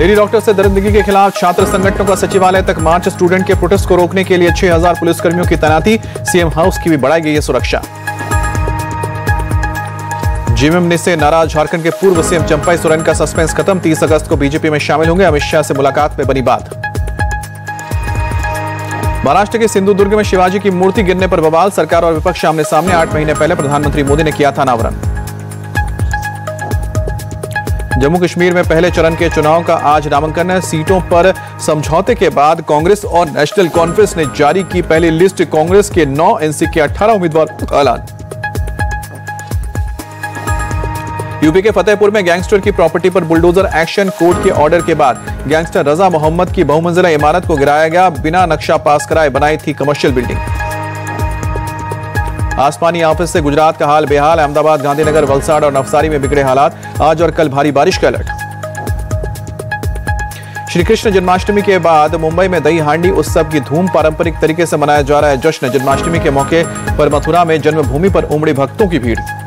Lady doctor से दरिंदगी के खिलाफ छात्र संगठनों का सचिवालय तक मार्च। स्टूडेंट के प्रोटेस्ट को रोकने के लिए 6000 पुलिसकर्मियों की तैनाती। सीएम हाउस की भी बढ़ाई गई है सुरक्षा। जेएमएम से नाराज झारखंड के पूर्व सीएम चंपाई सोरेन का सस्पेंस खत्म। 30 अगस्त को बीजेपी में शामिल होंगे। अमित शाह से मुलाकात में बनी बात। महाराष्ट्र के सिंधुदुर्ग में शिवाजी की मूर्ति गिरने पर बवाल। सरकार और विपक्ष आमने सामने। 8 महीने पहले प्रधानमंत्री मोदी ने किया था अनावरण। जम्मू कश्मीर में पहले चरण के चुनाव का आज नामांकन। सीटों पर समझौते के बाद कांग्रेस और नेशनल कॉन्फ्रेंस ने जारी की पहली लिस्ट। कांग्रेस के 9, एनसी के 18 उम्मीदवार का ऐलान। यूपी के फतेहपुर में गैंगस्टर की प्रॉपर्टी पर बुलडोजर एक्शन। कोर्ट के ऑर्डर के बाद गैंगस्टर रजा मोहम्मद की बहुमंजिला इमारत को गिराया गया। बिना नक्शा पास कराए बनाई थी कमर्शियल बिल्डिंग। आसमानी आफत से गुजरात का हाल बेहाल। अहमदाबाद, गांधीनगर, वलसाड़ और नवसारी में बिगड़े हालात। आज और कल भारी बारिश का अलर्ट। श्री कृष्ण जन्माष्टमी के बाद मुंबई में दही हांडी उत्सव की धूम। पारंपरिक तरीके से मनाया जा रहा है जश्न। जन्माष्टमी के मौके पर मथुरा में जन्मभूमि पर उमड़ी भक्तों की भीड़।